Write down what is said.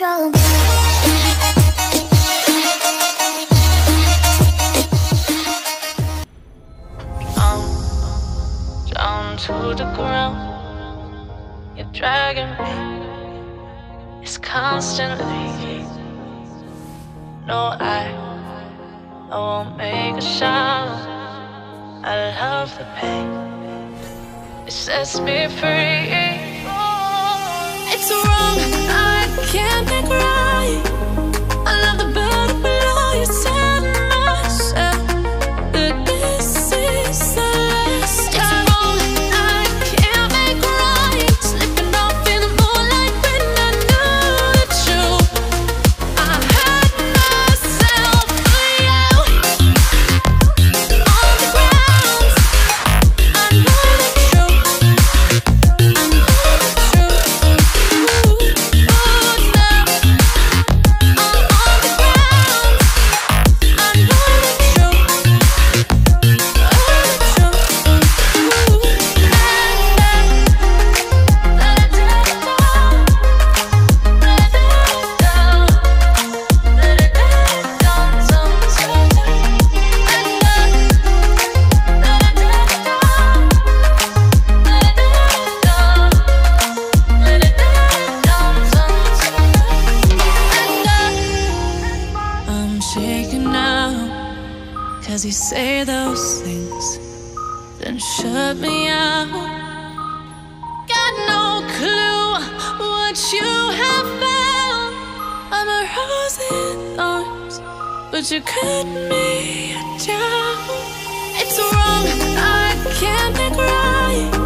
control. I'm down to the ground. You're dragging me. It's constantly. No, I won't make a sound. I love the pain. It sets me free. It's wrong, I can't make right. I love the bird below. You said myself that this is the last time. It's wrong, I can't make right. Slipping off in the moonlight when I knew the truth. I hurt myself for you. On the ground, I know the truth. I know the truth. I'm shaking now, 'cause you say those things, then shut me out. Got no clue what you have found. I'm a rose in thorns, but you cut me down. It's wrong, I can't make right.